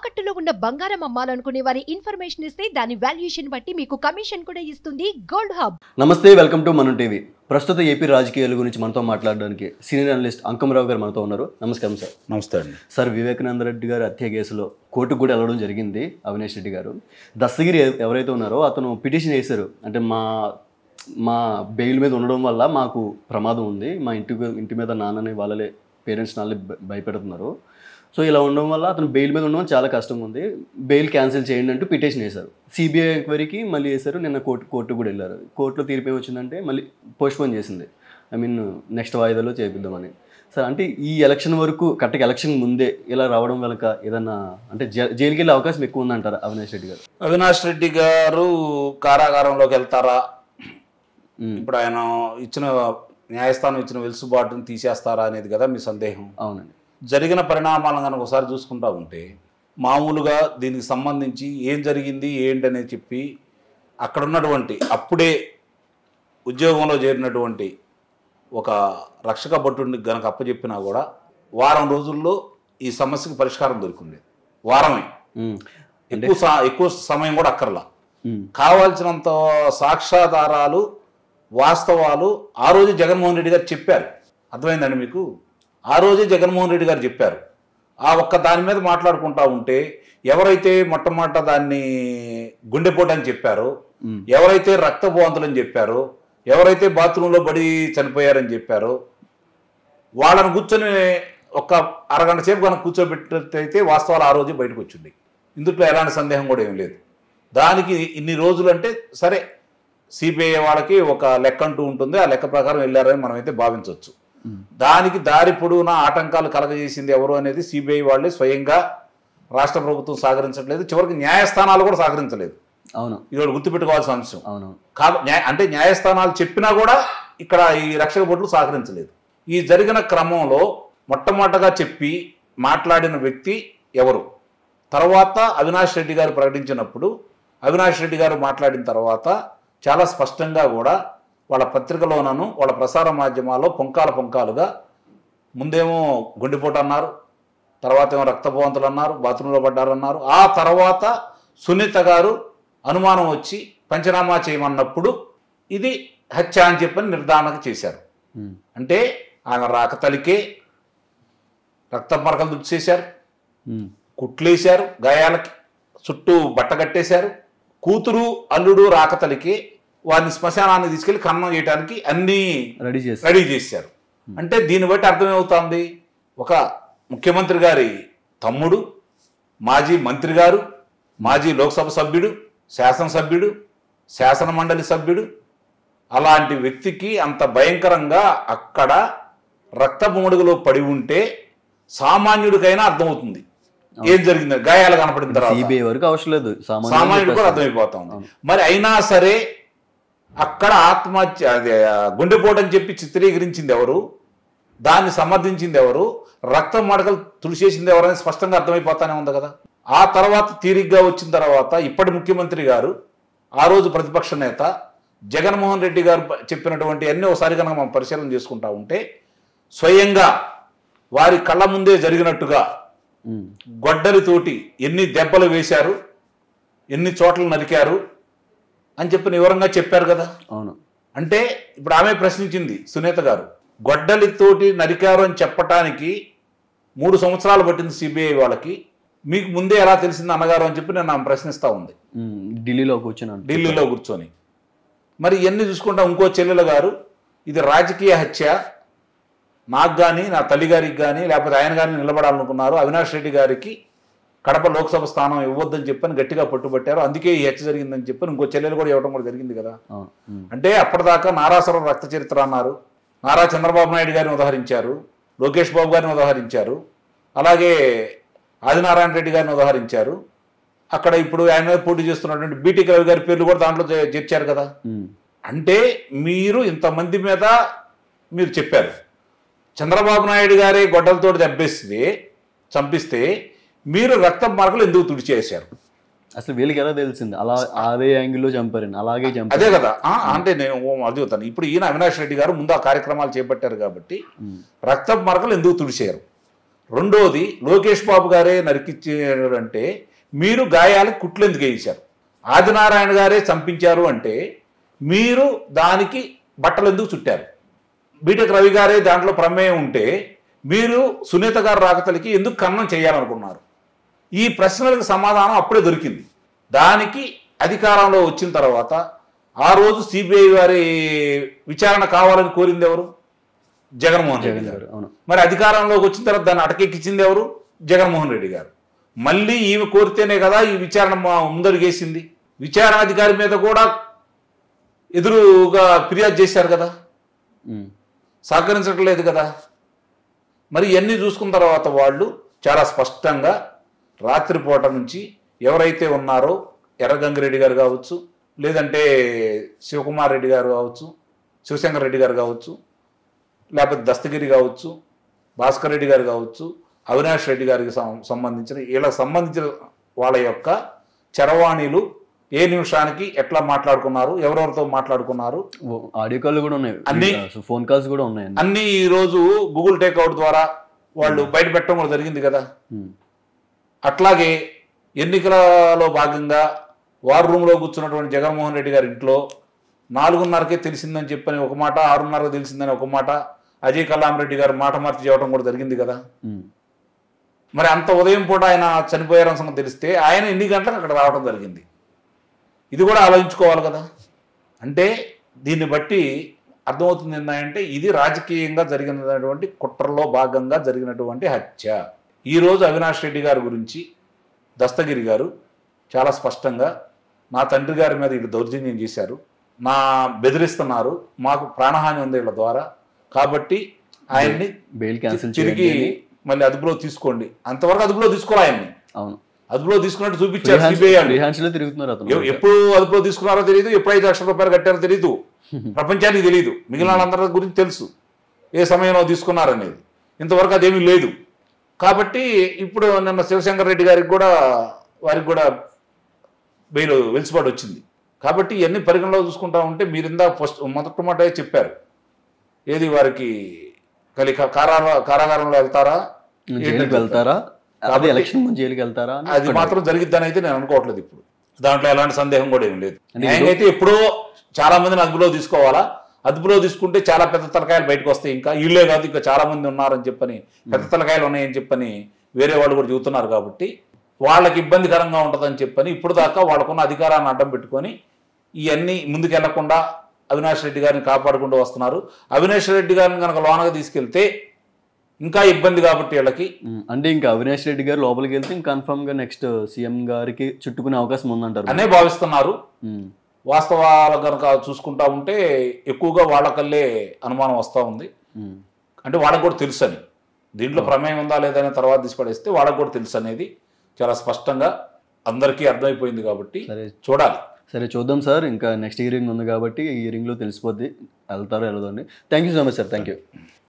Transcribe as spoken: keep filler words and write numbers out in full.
తాకట్టులో ఉన్న బంగారం అమ్మాలనుకునే వారి ఇన్ఫర్మేషన్ ఇస్తే దాని వాల్యుయేషన్ బట్టి మీకు కమిషన్ కూడా ఇస్తుంది గోల్డ్ హబ్. నమస్తే, వెల్కమ్ టు మనం టీవీ. ప్రస్తుత ఏపీ రాజకీయాల గురించి మనతో మాట్లాడడానికి సీనియర్ అనలిస్ట్ అంకమరావు గారు మనతో ఉన్నారు. నమస్కారం సార్. నమస్తే అండి. సార్, వివేకానంద రెడ్డి గారు హత్య కేసులో కోర్టుకు కూడా వెళ్ళడం జరిగింది. అవినాష్ రెడ్డి గారు దస్తగిరి ఎవరైతే ఉన్నారో అతను పిటిషన్ వేశారు. అంటే మా మా బెయిల్ మీద ఉండడం వల్ల మాకు ప్రమాదం ఉంది, మా ఇంటి ఇంటి మీద నాన్నని వాళ్ళే పేరెంట్స్ నాళ్ళే భయపెడుతున్నారు, సో ఇలా ఉండడం వల్ల అతను బెయిల్ మీద ఉండడం చాలా కష్టంగా ఉంది, బెయిల్ క్యాన్సిల్ చేయండి అంటూ పిటిషన్ వేశారు. సిబిఐ ఎంక్వైరీకి మళ్ళీ వేశారు. నిన్న కోర్టు కోర్టు కూడా వెళ్ళారు. కోర్టులో తీర్పు ఏమొచ్చిందంటే మళ్ళీ పోస్ట్పోన్ చేసింది. ఐ మీన్ నెక్స్ట్ వాయిదాలో చేపిద్దామని. సార్, అంటే ఈ ఎలక్షన్ వరకు కరెక్ట్గా ఎలక్షన్ ముందే ఇలా రావడం వెనక ఏదన్నా అంటే జైలుకి వెళ్ళే అవకాశం ఎక్కువ ఉందంటారా అవినాష్ రెడ్డి గారు? అవినాష్ రెడ్డి గారు కారాగారంలోకి వెళ్తారా, ఇప్పుడు ఆయన ఇచ్చిన న్యాయస్థానం ఇచ్చిన వెలుసుబాటును తీసేస్తారా అనేది కదా మీ సందేహం. అవునండి. జరిగిన పరిణామాలను కనుక ఒకసారి చూసుకుంటా ఉంటే మామూలుగా దీనికి సంబంధించి ఏం జరిగింది ఏంటనే చెప్పి అక్కడ ఉన్నటువంటి అప్పుడే ఉద్యోగంలో చేరినటువంటి ఒక రక్షక భటుడిని గనక అప్పచెప్పినా కూడా వారం రోజుల్లో ఈ సమస్యకు పరిష్కారం దొరికింది. వారమే, ఎక్కువ ఎక్కువ సమయం కూడా అక్కర్లా. కావాల్సినంత సాక్ష్యాధారాలు వాస్తవాలు ఆ రోజు జగన్మోహన్ రెడ్డి గారు చెప్పారు. అర్థమైందండి మీకు? ఆ రోజే జగన్మోహన్ రెడ్డి గారు చెప్పారు. ఆ ఒక్క దాని మీద మాట్లాడుకుంటా ఉంటే ఎవరైతే మొట్టమొదట దాన్ని గుండెపోటు అని చెప్పారో, ఎవరైతే రక్తపోవంతులని చెప్పారో, ఎవరైతే బాత్రూంలో పడి చనిపోయారని చెప్పారో వాళ్ళని కూర్చొని ఒక అరగంట సేపు కనుక కూర్చోబెట్టినట్టయితే వాస్తవాలు ఆ రోజే బయటకు వచ్చింది. ఇందులో ఎలాంటి సందేహం కూడా ఏం లేదు. దానికి ఇన్ని రోజులు అంటే సరే, సిబిఐ వాళ్ళకి ఒక లెక్క అంటూ ఉంటుంది, ఆ లెక్క ప్రకారం వెళ్ళారని మనమైతే భావించవచ్చు. దానికి దారి పొడవునా ఆటంకాలు కలగజేసింది ఎవరు అనేది సిబిఐ వాళ్ళే స్వయంగా రాష్ట్ర ప్రభుత్వం సహకరించట్లేదు, చివరికి న్యాయస్థానాలు కూడా సహకరించలేదు. అవును, ఇది గుర్తుపెట్టుకోవాల్సిన అంశం. అవును కాదు, అంటే న్యాయస్థానాలు చెప్పినా కూడా ఇక్కడ ఈ రక్షక భటులు సహకరించలేదు. ఈ జరిగిన క్రమంలో మొట్టమొదటగా చెప్పి మాట్లాడిన వ్యక్తి ఎవరు? తర్వాత అవినాష్ రెడ్డి గారు ప్రకటించినప్పుడు అవినాష్ రెడ్డి గారు మాట్లాడిన తర్వాత చాలా స్పష్టంగా కూడా వాళ్ళ పత్రికలోనను వాళ్ళ ప్రసార మాధ్యమాల్లో పొంకాల పొంకాలుగా ముందేమో గుండెపోటు అన్నారు, తర్వాత ఏమో రక్తపోవంతులు అన్నారు, బాత్రూంలో పడ్డారన్నారు. ఆ తర్వాత సునీత గారు అనుమానం వచ్చి పంచనామా చేయమన్నప్పుడు ఇది హత్య అని చెప్పని నిర్ధారణ చేశారు. అంటే ఆమె రాకతలికే రక్త మరకలు దుడ్డు చేశారు, కుట్లేశారు, గాయాలకి చుట్టూ బట్ట కట్టేశారు. కూతురు అల్లుడు రాకతలికి వారిని శ్మశానాన్ని తీసుకెళ్లి ఖననం చేయడానికి అన్నీ రెడీ చేసి రెడీ చేశారు. అంటే దీన్ని బట్టి అర్థమవుతుంది, ఒక ముఖ్యమంత్రి గారి తమ్ముడు, మాజీ మంత్రి గారు, మాజీ లోక్సభ సభ్యుడు, శాసనసభ్యుడు, శాసన మండలి సభ్యుడు, అలాంటి వ్యక్తికి అంత భయంకరంగా అక్కడ రక్తమడుగులో పడి ఉంటే సామాన్యుడికైనా అర్థమవుతుంది ఏం జరిగింది. గాయాలు కనపడిన తర్వాత వరకు అవసరం లేదు, సామాన్యుడు కూడా అర్థమైపోతా ఉంది. మరి అయినా సరే అక్కడ ఆత్మహత్య అదే గుండెపోటు అని చెప్పి చిత్రీకరించింది ఎవరు, దాన్ని సమర్థించింది ఎవరు, రక్తం మడకలు తుడిచేసింది ఎవరు అనేది స్పష్టంగా అర్థమైపోతానే ఉంది కదా. ఆ తర్వాత తీరిగ్గా వచ్చిన తర్వాత ఇప్పటి ముఖ్యమంత్రి గారు, ఆ రోజు ప్రతిపక్ష నేత జగన్మోహన్ రెడ్డి గారు చెప్పినటువంటి అన్నీ ఒకసారి కనుక మనం పరిశీలన చేసుకుంటా ఉంటే స్వయంగా వారి కళ్ళ ముందే జరిగినట్టుగా గొడ్డలితోటి ఎన్ని దెబ్బలు వేశారు, ఎన్ని చోట్ల నరికారు అని చెప్పి వివరంగా చెప్పారు కదా. అవును. అంటే ఇప్పుడు ఆమె ప్రశ్నించింది సునీత గారు, గొడ్డలితోటి నరికారు అని చెప్పటానికి మూడు సంవత్సరాలు పట్టింది సిబిఐ వాళ్ళకి, మీకు ముందే ఎలా తెలిసింది అన్నగారు అని చెప్పి నేను ఆమె ప్రశ్నిస్తూ ఉంది ఢిల్లీలో కూర్చొని ఢిల్లీలో కూర్చొని. మరి ఇవన్నీ చూసుకుంటా ఇంకో చెల్లెల గారు ఇది రాజకీయ హత్య, నాకు కానీ నా తల్లి గారికి కానీ లేకపోతే ఆయన కానీ నిలబడాలనుకున్నారు, అవినాష్ రెడ్డి గారికి కడప లోక్సభ స్థానం ఇవ్వద్దని చెప్పని గట్టిగా పట్టుబట్టారు, అందుకే ఈ హత్య జరిగిందని చెప్పని ఇంకో చెల్లెలు కూడా ఇవ్వడం కూడా జరిగింది కదా. అంటే అప్పటిదాకా నారాసురం రక్త చరిత్ర అన్నారు, నారా చంద్రబాబు నాయుడు గారిని ఉదాహరించారు, లోకేష్ బాబు గారిని ఉదాహరించారు, అలాగే ఆదినారాయణ రెడ్డి గారిని ఉదాహరించారు, అక్కడ ఇప్పుడు ఆయన మీద పోటీ చేస్తున్నటువంటి బీటీ రవి గారి పేర్లు కూడా దాంట్లో చేర్చారు కదా. అంటే మీరు ఇంతమంది మీద మీరు చెప్పారు, చంద్రబాబు నాయుడు గారి గొడ్డలతో దెబ్బేస్తే చంపిస్తే మీరు రక్త మార్కులు ఎందుకు తుడిచేశారు? అసలు వీళ్ళకి ఎలా తెలిసింది అలా అదే యాంగిల్లో చంపారండి, అలాగే చంపారు. అదే కదా. అంటే నేను అడుగుతాను, ఇప్పుడు ఈయన అవినాష్ రెడ్డి గారు ముందు ఆ కార్యక్రమాలు చేపట్టారు కాబట్టి రక్త మరకలు ఎందుకు తుడిచారు? రెండోది లోకేష్ బాబు గారే నరికిచ్చారు అంటే మీరు గాయాలకు కుట్లు ఎందుకు వేయించారు? ఆదినారాయణ గారే చంపించారు అంటే మీరు దానికి బట్టలు ఎందుకు చుట్టారు? బీటెక్ రవి గారే దాంట్లో ప్రమేయం ఉంటే మీరు సునీత గారు రాకతలికి ఎందుకు ఖననం చేయాలనుకున్నారు? ఈ ప్రశ్నలకు సమాధానం అప్పుడే దొరికింది. దానికి అధికారంలో వచ్చిన తర్వాత ఆ రోజు సిబిఐ వారి విచారణ కావాలని కోరింది ఎవరు? జగన్మోహన్ రెడ్డి గారు. మరి అధికారంలోకి వచ్చిన తర్వాత దాన్ని అటకెక్కించింది ఎవరు? జగన్మోహన్ రెడ్డి గారు. మళ్ళీ ఈమె కోరితేనే కదా ఈ విచారణ ముందడుగేసింది. విచారణాధికారి మీద కూడా ఎదురుగా ఫిర్యాదు చేశారు కదా, సహకరించట్లేదు కదా. మరి ఇవన్నీ చూసుకున్న తర్వాత వాళ్ళు చాలా స్పష్టంగా రాత్రిపూట నుంచి ఎవరైతే ఉన్నారో ఎర్రగంగిరెడ్డి గారు కావచ్చు, లేదంటే శివకుమార్ రెడ్డి గారు కావచ్చు, శివశంకర్ రెడ్డి గారు కావచ్చు, లేకపోతే దస్తగిరి కావచ్చు, భాస్కర్ రెడ్డి గారు కావచ్చు, అవినాష్ రెడ్డి గారికి సంబంధించిన వీళ్ళకి సంబంధించిన వాళ్ళ యొక్క చరవాణీలు ఏ నిమిషానికి ఎట్లా మాట్లాడుకున్నారు, ఎవరెవరితో మాట్లాడుకున్నారు, ఆడియో కాల్ కూడా ఉన్నాయి, అన్ని ఫోన్ కాల్స్ కూడా ఉన్నాయి, అన్ని ఈ రోజు గూగుల్ టేక్అవుట్ ద్వారా వాళ్ళు బయట పెట్టడం కూడా జరిగింది కదా. అట్లాగే ఎన్నికలలో భాగంగా వార్ రూమ్లో కూర్చున్నటువంటి జగన్మోహన్ రెడ్డి గారి ఇంట్లో నాలుగున్నరకే తెలిసిందని చెప్పని ఒక మాట, ఆరున్నరకు తెలిసిందని ఒక మాట, అజయ్ కల్లాం రెడ్డి గారు మాట మార్చి చేయడం కూడా జరిగింది కదా. మరి అంత ఉదయం పూట ఆయన చనిపోయారని సంగతి తెలిస్తే ఆయన ఎన్ని గంటలకు అక్కడ రావడం జరిగింది? ఇది కూడా ఆలోచించుకోవాలి కదా. అంటే దీన్ని బట్టి అర్థమవుతుంది ఏంటంటే ఇది రాజకీయంగా జరిగినటువంటి కుట్రలో భాగంగా జరిగినటువంటి హత్య. ఈరోజు అవినాష్ రెడ్డి గారి గురించి దస్తగిరి గారు చాలా స్పష్టంగా నా తండ్రి గారి మీద వీళ్ళు దౌర్జన్యం చేశారు, నా బెదిరిస్తున్నారు, మాకు ప్రాణహాని ఉంది వీళ్ళ ద్వారా, కాబట్టి ఆయన్ని బెయిల్ క్యాన్సిల్ తిరిగి మళ్ళీ అదుపులో తీసుకోండి. అంతవరకు అదుపులో తీసుకోవాలి ఆయన్ని. అవును, అదుపులో తీసుకున్నట్టు చూపించారు సిబిఐ. ఎప్పుడు అదుపులో తీసుకున్నారో తెలియదు, ఎప్పుడు ఐదు లక్షల రూపాయలు కట్టారో తెలియదు, ప్రపంచానికి తెలియదు, మిగిలిన వాళ్ళందరి గురించి తెలుసు ఏ సమయంలో తీసుకున్నారనేది. ఇంతవరకు అదేమీ లేదు. కాబట్టి ఇప్పుడు నిన్న శివశంకర్ రెడ్డి గారికి కూడా వారికి కూడా బెయిల్ వెలుసుబాటు వచ్చింది. కాబట్టి ఇవన్నీ పరిగణలో చూసుకుంటా ఉంటే మీరు ఇందా ఫస్ట్ మొదటి మాట చెప్పారు, ఏది వారికి కలి కారాగార కారాగారంలో వెళ్తారా వెళ్తారా అది ఎలక్షన్ ముందు జైలుకి వెళ్తారా అది మాత్రం జరిగిద్దని అయితే నేను అనుకోవట్లేదు. ఇప్పుడు దాంట్లో ఎలాంటి సందేహం కూడా ఏం లేదు. నేనైతే ఎప్పుడో చాలా మందిని అదుపులో తీసుకోవాలా, అదుపులో తీసుకుంటే చాలా పెద్ద తలకాయలు బయటకు వస్తాయి, ఇంకా ఇళ్ళే కాదు ఇంకా చాలా మంది ఉన్నారని చెప్పని, పెద్ద తలకాయలు ఉన్నాయని చెప్పని వేరే వాళ్ళు కూడా చెబుతున్నారు. కాబట్టి వాళ్ళకి ఇబ్బందికరంగా ఉంటుందని చెప్పని ఇప్పుడు దాకా వాళ్ళకున్న అధికారాన్ని అడ్డం పెట్టుకొని ఇవన్నీ ముందుకు వెళ్లకుండా అవినాష్ రెడ్డి గారిని కాపాడుకుంటూ వస్తున్నారు. అవినాష్ రెడ్డి గారిని కనుక లోనగా తీసుకెళ్తే ఇంకా ఇబ్బంది కాబట్టి వీళ్ళకి. అంటే ఇంకా అవినాష్ రెడ్డి గారు లోపలికి వెళ్తే ఇంకా కన్ఫర్మ్ గా నెక్స్ట్ సీఎం గారికి చుట్టుకునే అవకాశం ఉందంటారు అనే భావిస్తున్నారు. వాస్తవాలు కనుక చూసుకుంటా ఉంటే ఎక్కువగా వాళ్ళకల్లే అనుమానం వస్తూ ఉంది. అంటే వాళ్ళకు కూడా తెలుసు అని, దీంట్లో ప్రమేయం ఉందా లేదనే తర్వాత తీసిపడేస్తే వాళ్ళకు కూడా తెలుసు అనేది చాలా స్పష్టంగా అందరికీ అర్థమైపోయింది. కాబట్టి చూడాలి. సరే చూద్దాం సార్, ఇంకా నెక్స్ట్ హియరింగ్ ఉంది కాబట్టి ఈ హియరింగ్లో తెలిసిపోద్ది వెళ్తారో వెళ్ళదండి. Thank you so much sir. Thank you.